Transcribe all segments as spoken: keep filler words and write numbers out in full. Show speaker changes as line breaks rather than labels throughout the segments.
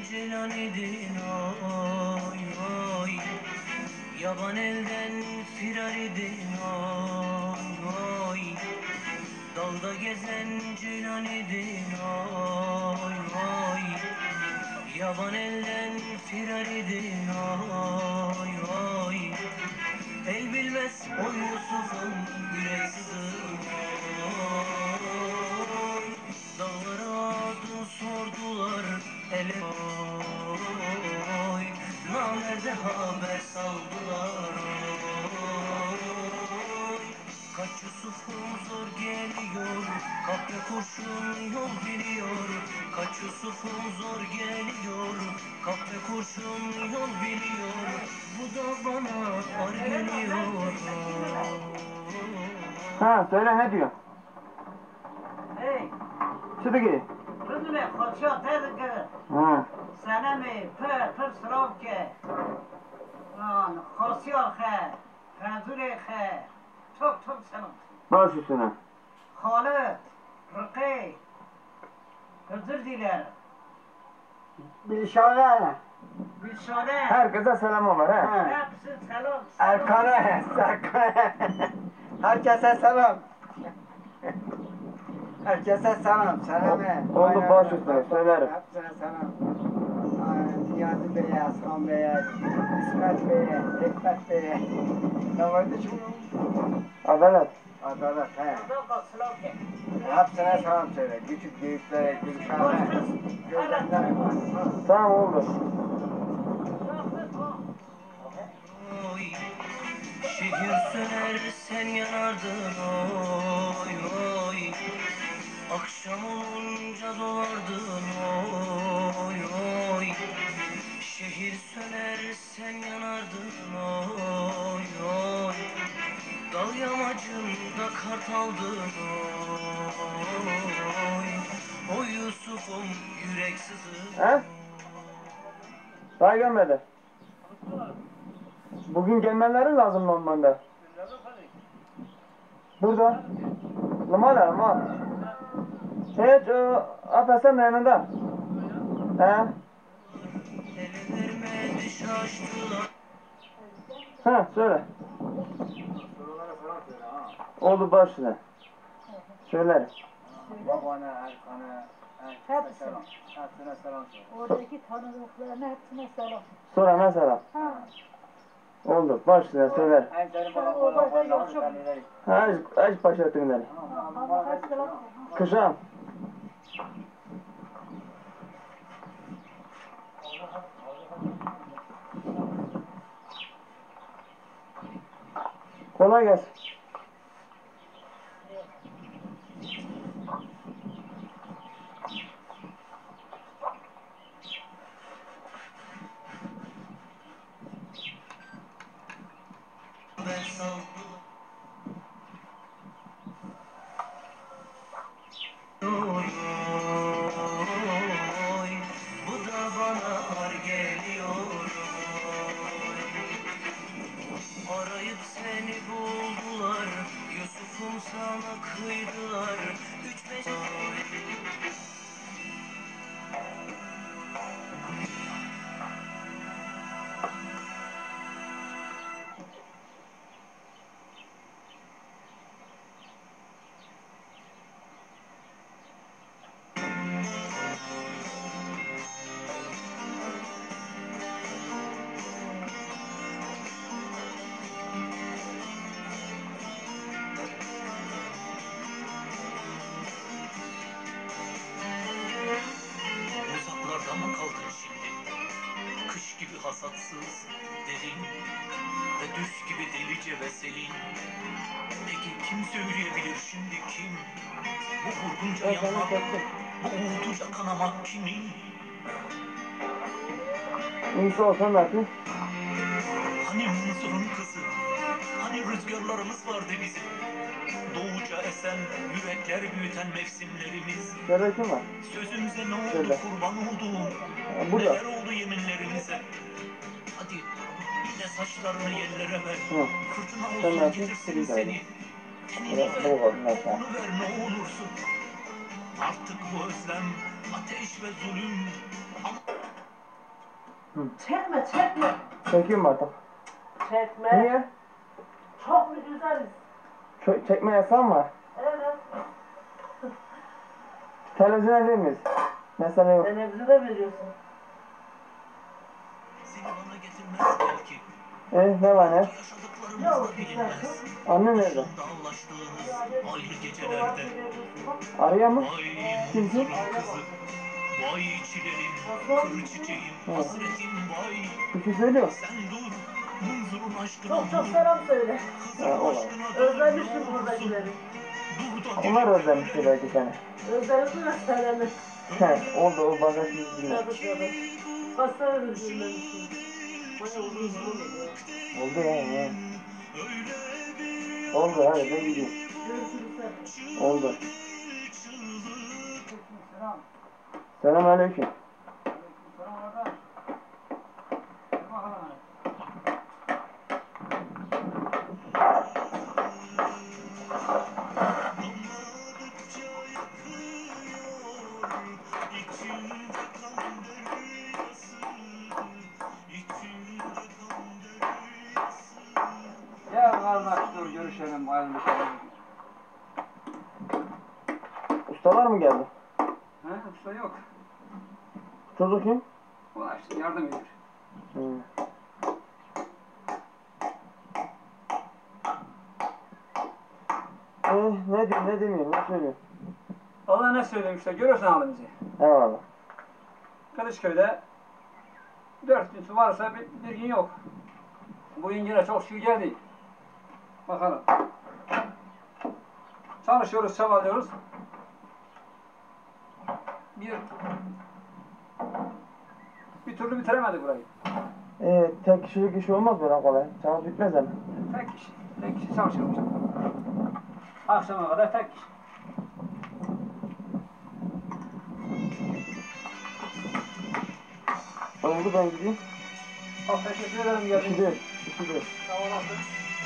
celanidin oy oy. Yaban elden firaridin oy oy. Dalda gezen celanidin oy oy. Yaban elden firaridin oy oy. El bilmez o Yusuf'un yüreksizin oy. Dağlara adını sordular ele oy. Namerde haber saldılar oy. Kaç Yusuf'um zor geliyor, kapya kurşun yol biliyor. Kaç Yusuf'um zor geliyor, kapya kurşun yol biliyor. Bu da bana ar geliyor.
Ha söyle ne diyor?
Hey,
Çıdıgi.
kızım ya, kaçıyor tezgü.
Ha.
Sana mi, pır pır sırav ki. Lan, khasiya khe, fenzure khe. Çok çok selam.
Baş üstüne.
Halit, Rıkı, özür dilerim.
Bilşare.
Gülşade,
Herkese selam var ha.
hepsi selam.
Erkan'a, Serkan'a. Herkese selam.
Herkese selam. Selame.
Oldu, baş üstüne, söylerim.
Hepsine selam. Aa, Niyazi Bey'e, Aslan Bey'e, İsmet Bey'e, Hikmet Bey'e. Ne vardı şimdi?
Adalet.
Adalet, he.
Selam ki.
Hepsine selam söyle. Küçük büyüklere, Gülşah'a, gözlemlere.
Tamam oldu.
Oy. Şehir söner sen yanardın oy oy. Akşam olunca dolardın oy oy. Şehir söner sen yanardın oy oy. Dal yamacında kartaldın oy. O Yusuf'um yüreksizim.
He? Daha gelmedi. Bugün gelmeleri lazım normalde. Burada. Numara ama. Hiç o Apasan yanında. He?
Ele vermedi şaştılar.
Ha söyle.
Sorulara selam söyle ha.
Oldu başına. Söylerim.
Babana, Erkan'a, herkese selam. Hepsine selam söyle.
Oradaki tanıdıklarına hepsine selam.
Sonra mesela.
Ha.
Oldu başına söyler.
En senin babam olan babam sen ileri.
Ha aç, aç başlatınları.
Ama kaç selam.
Kışan. Kolay gelsin.
Ben saldım. Oy, oy, bu da bana ar geliyor. Oy. Arayıp seni buldular, Yusuf'um sana kıydılar. Üç beş oy. Uzaklarda mı kaldın şimdi? Kış gibi hasatsız, derin ve düz gibi delice ve selin. Peki kim söyleyebilir şimdi kim? Bu vurgunca yanmak, bu uğultuca kanamak kimin?
İyisi olsan belki.
Hani Mısır'ın kızı, hani rüzgarlarımız vardı bizim. Doğuca esen, yürekler büyüten mevsimlerimiz.
Şöyle kim var?
Sözümüze ne oldu
Şöyle.
kurban olduğum?
Ha, burada.
Neler oldu yeminlerimize? Hadi yine saçlarını yerlere ver.
Hı.
Fırtına
Sen
olsun
nerede?
getirsin
Senin
seni. Tenini
Evet,
ver,
bu var, neyse.
onu ver ne olursun. Artık bu özlem, ateş ve zulüm. Ama
Çekme çekme.
Çekeyim mi artık?
Çekme.
Niye?
Çok mu güzeliz?
Ç- çekme yasam var.
Evet.
Televizyona verir miyiz? Mesele yok.
Televizyona veriyorsun.
Seni bana getirmez belki.
Eh ne var ne?
Yaşadıklarımız da bilinmez.
Anne nerede?
Dağlaştığımız ayrı gecelerde.
Arıyor mu?
Vay
Kim kim?
muzurun kızı. Vay çilerim, kır çiçeğim, hasretim vay.
Bir şey söylüyor.
Sen dur, munzurun aşkına
Çok çok
dur.
selam söyle.
Ha, o var.
Aşkına dur,
Özlemişim
dur,
buradakileri.
dur da
Onlar özlemişti belki seni.
Özlemişim ve selamı.
He, oldu o bazen biz bilmiyoruz.
Tabii tabii. Hastane özlemişim. Bana uzun uzun oluyor.
Oldu ya. ya. Oldu hadi ben gideyim.
Görüşürüz.
Oldu.
Selam.
Selam aleyküm.
Selam orada. Bakalım.
Ya kardeş dur görüşelim ayrılışalım.
Ustalar mı geldi?
He usta yok.
Çocuk kim?
Ulan işte yardım ediyor.
Hı. Eh, ne diyeyim ne demeyeyim ne söyleyeyim?
Allah ne söyleyeyim işte görüyorsun halimizi.
Eyvallah.
Kılıçköy'de dört gün su varsa bir, bir gün yok. Bu yine çok şükür geldi. Bakalım. Çalışıyoruz, çabalıyoruz. Bir bir türlü bitiremedik burayı.
Ee, tek kişilik iş olmaz böyle kolay. Çabuk bitmez hemen.
Tek kişi, tek kişi çalışıyormuş. Akşama kadar tek kişi.
Oldu ben gideyim.
Çok teşekkür ederim
İşi
geldiğiniz için.
değil. İşi değil.
Sağ olasın.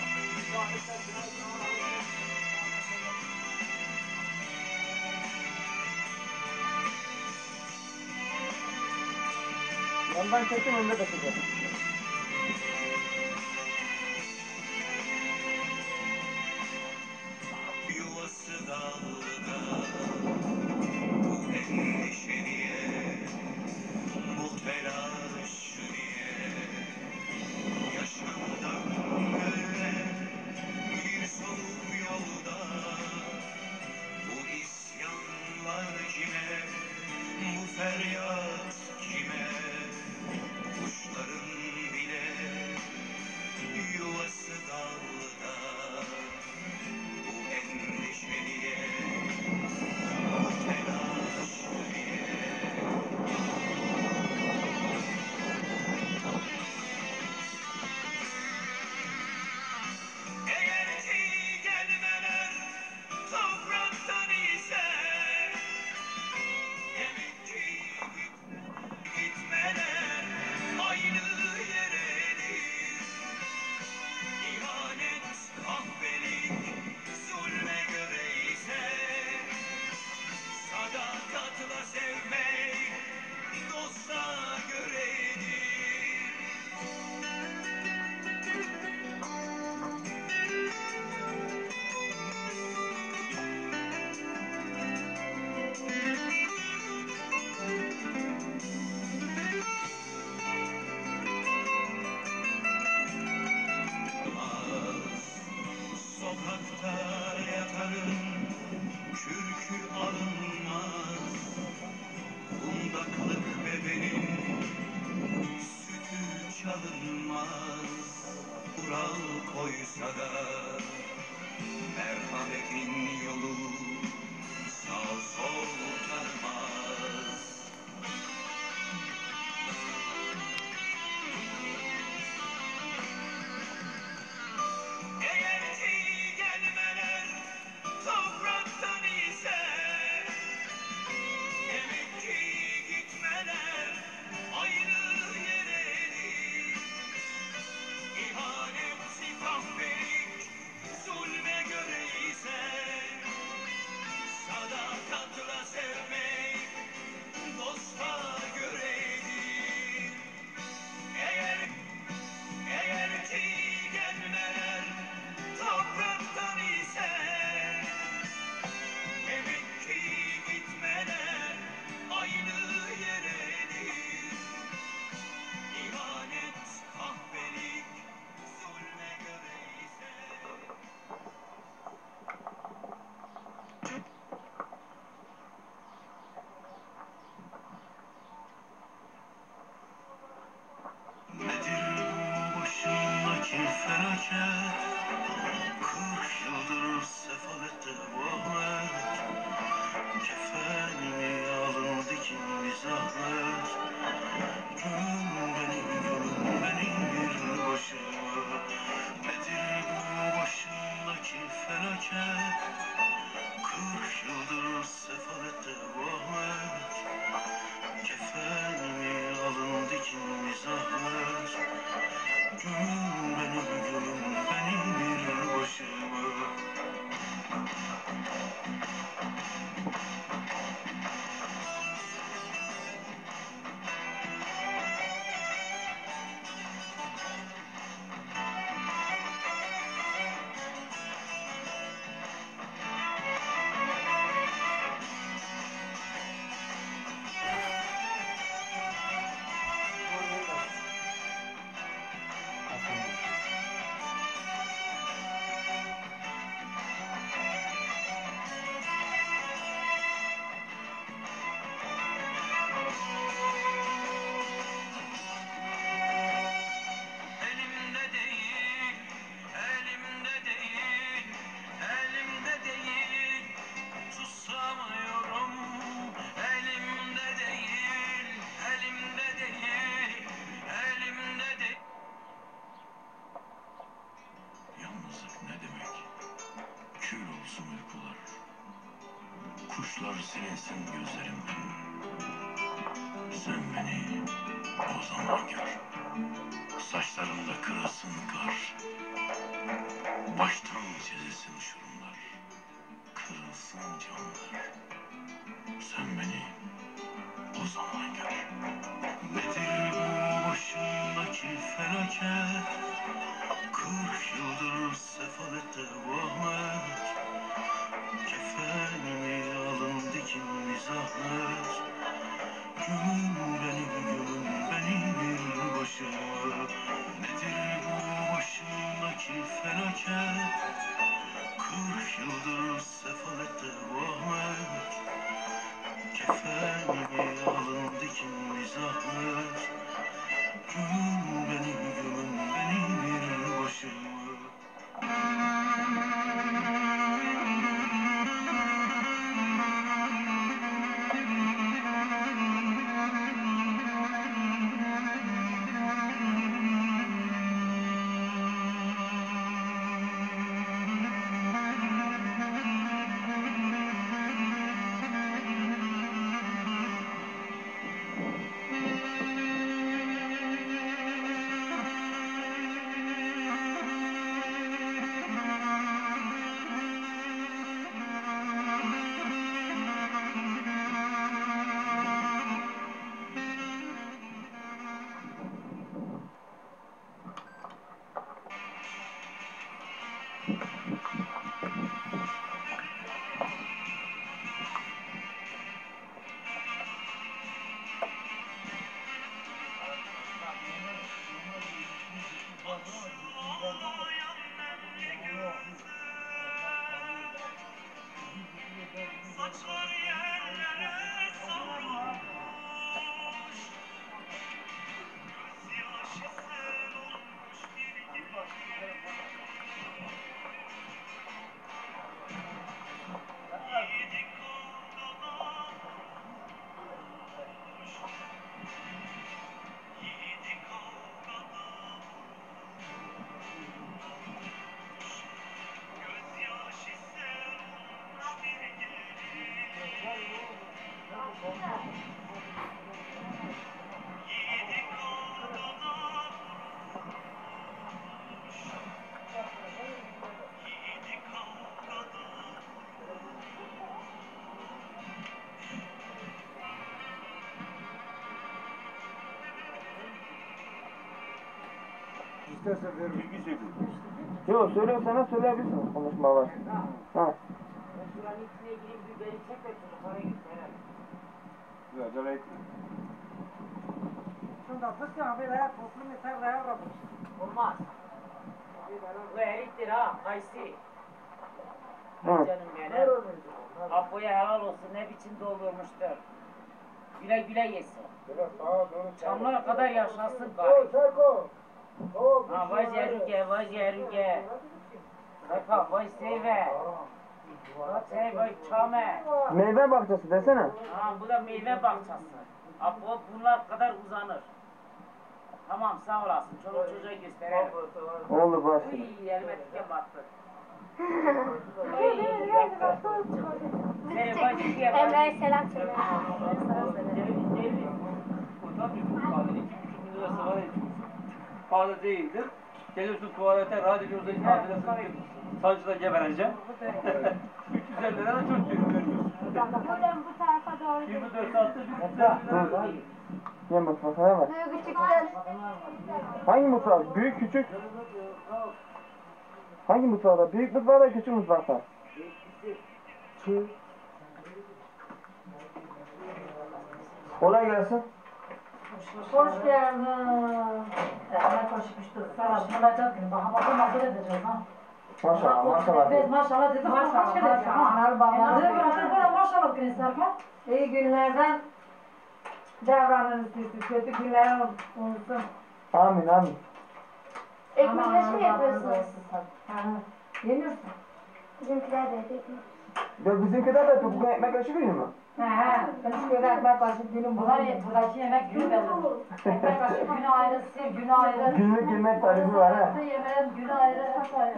Yandan çektim önde de çekeceğim.
Yuvası dağda, bu endişe niye, bu telaş niye? Yaşamdan böyle bir soğuk yolda, bu isyanlar kime, bu feryat kime? Kuşların bile yuvası dağda, bu endişe niye, bu telaş niye? Eğer ki gelmeler topraktan ise, demek ki gitmeler aynı yeredir. İhanet, kahpelik, zulme göre ise, sadakatla sevmek dosta göredir. Sokakta yatarım, kürkü alınmaz. Kundaklık bebenin sütü çalınmaz. Kural koysa da merhametin yolu sağ sol tanımaz. Eğer ki gelmeler topraktan ise, demek ki gitmeler aynı yeredir. İhanet, kahpelik, zulme göre ise, sadakatla felaket. Kırk yıldır sefalette bu Ahmet. Kefenimi alın dikin bir zahmet. Gömün beni, gömün beni bir başıma. Nedir bu başımdaki felaket? Kırk yıldır sefalette bu Ahmet. Kefenimi alın dikin bir zahmet. Gömün beni, gömün beni bir başıma. Elimde değil, elimde değil, elimde değil, susamıyorum. Elimde değil, elimde değil, elimde değil. Yalnızlık ne demek? Kül olsun uykular. Kuşlar silinsin gözlerimden. Sen beni o zaman gör. Saçlarımda kırılsın kar. Baştan çizilsin uçurumlar. Kırılsın camlar. Sen beni o zaman gör. Nedir bu başımdaki felaket? Kırk yıldır sefalette bu Ahmet. Kefenimi alın dikin bir zahmet. Gömün beni, gömün beni bir başıma. Nedir bu başımdaki felaket? Kırk yıldır sefalette bu Ahmet. Kefenimi alın dikin bir zahmet. Gömün beni, gömün beni bir başıma. Saçlar yerlere savrulmuş, gözyaşı sel olmuş bir gece. Yiğidi kavgadan vurmuş, yiğidi kavgadan vurmuş, gözyaşı sel olmuş bir gece. Yiğidi kavgadan vurmuş, yiğidi kavgadan.
İstersen ver bilgi söyleyeyim.
Yok söylüyorsanız söyleyebilirsiniz konuşma var. Ha.
Şuranın içine gireyim bir beni çek ve çocuklara git herhalde.
Dur, acele etme.
Şunda fıstığı abi veya toplum yeter veya kapış. Olmaz. Bu eriktir ha, kaysi.
Hı.
Canım benim. Apoya helal olsun, ne biçim doldurmuştur. Güle güle yesin.
Biraz sağa doğru.
Çamlara kadar yaşasın gari. Ha vay Ceruge, vay Ceruge. Bak vay Seyve. Vay Seyve, vay Çame.
Meyve bahçesi desene.
Ha bu da meyve bahçesi. Ha bu bunlar kadar uzanır. Tamam sağ olasın. Çoluk çocuğa gösterelim.
Oldu baş.
Uy elime diken battı.
Emre'ye selam söyle.
Ceviz, ceviz.
O tabii bu kahve iki buçuk bin lira sigara içiyorsun. Kahve değildir. Geliyorsun tuvalete, rahat ediyorsun, kahvede sancıda gebereceksin. üç yüz elli lira da çok büyük veriyorsun.
Buradan bu tarafa doğru
yirmi dört saatte üç yüz elli lira.
Gel mutfağa bak.
Duygu çıktı.
Hangi mutfak? Büyük küçük. Hangi mutfakta? Büyük mutfakta küçük mutfakta. Kolay gelsin.
Hoş geldin. Emre koşmuştu. Sana bulacak günü. Bana bakın nasıl edeceğiz ha.
Maşallah maşallah.
Biz maşallah dedik. Maşallah. Maşallah. Analı babalı. Böyle maşallah günü sarma. İyi günlerden davranın istiyorsun. Kötü günler olsun.
Amin amin.
Ekmekleşme mi yapıyorsunuz?
Yenirsin.
Bizimkiler de ekmek.
Ya bizimkiler de bugün ekmek aşı günü mü?
He he. Kılıç göre ekmek kaşık günüm. Bunlar buradaki yemek günü belli. Ekmek kaşık günü ayrı, sil günü ayrı.
Günlük yemek tarifi var ha.
Yemeğin günü ayrı, hep ayrı.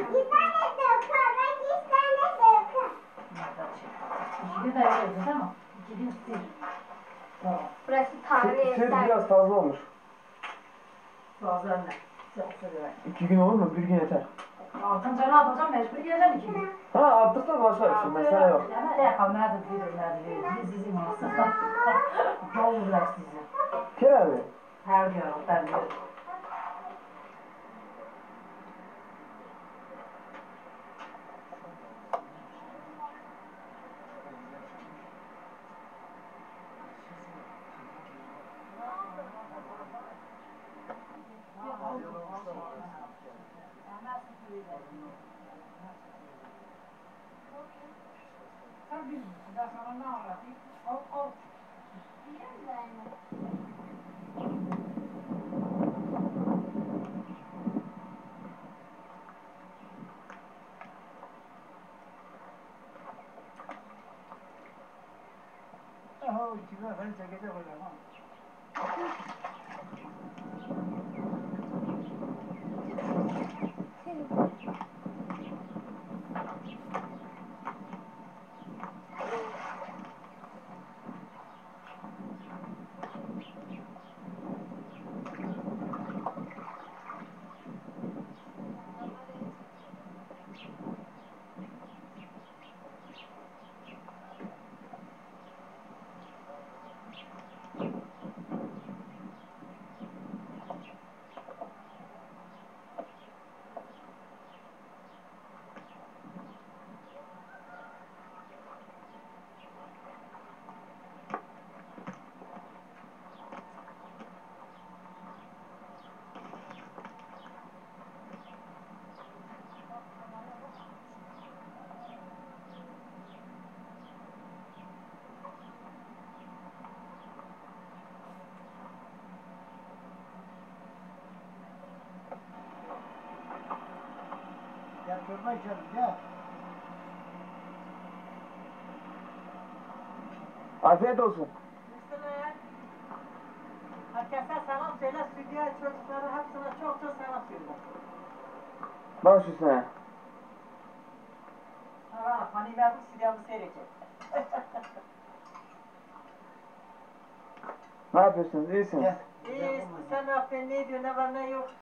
İki gün de yiyoruz değil mi? İki gün sil. Tamam.
Burası tarihi
Süt
eser.
biraz fazla olmuş.
Bazı anne. Çok seviyorum.
İki gün olur mu? Bir gün yeter.
Altınca ne yapacağım? Mecbur yiyeceğim iki gün.
Ha arttırsak başka bir şey. Mesela yok.
Ne kamera da değil, ne değil. Biz sizin aslında. Yol bırak sizi.
Kerem abi.
Her gün ben diyorum.
Gel çorba içelim gel.
Afiyet olsun.
Herkese selam söyle, stüdyo çocukları hepsine çok çok selam söyle.
Baş üstüne.
Ha, hani ben bu stüdyomu seyredeceğim.
Ne yapıyorsunuz? İyisiniz.
İyi, sen ne yapıyorsun, ne diyorsun, ne var ne yok.